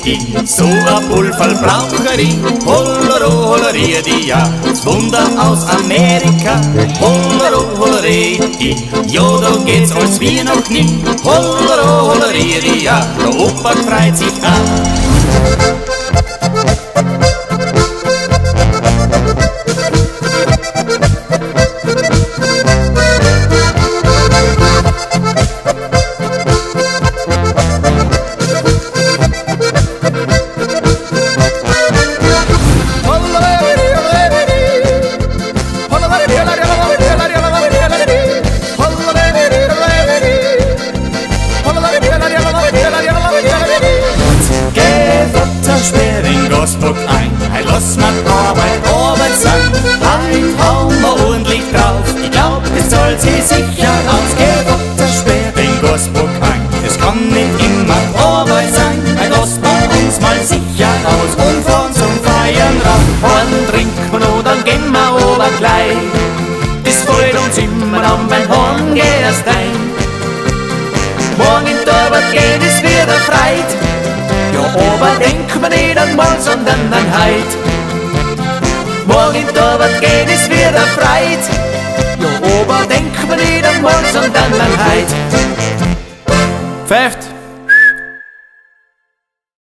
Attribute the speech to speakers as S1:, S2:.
S1: ich so ein Pulverl brauche ich. Hollero, hollerie, die ja, das Wunder aus Amerika. Hollero, hollerie, die, ja, da geht's alles wie noch nie. Hollero, hollerie, die ja, der Opa freut sich an. Lass mir Arbeit sein, heut hauen wir ordentlich drauf. Ich glaub, es zahlt sich sicher aus. Geh Vater, sperr den Gasbock ein, es kann nicht immer Arbeit sein. Heut lassen wir uns mal sicher aus und fahren zum Feiern rauf. Einen trinken wir noch, dann gehen wir aber gleich. Das freut uns immer an, beim Horn geht erst ein. Morgen in die Arbeit geht es wieder freit. Ja, aber denkt man nicht einmal, sondern an heut. Morgen in die Arbeit geht es wieder freit. Ja, aber denkt man nicht einmal, sondern an heut. Pfeift!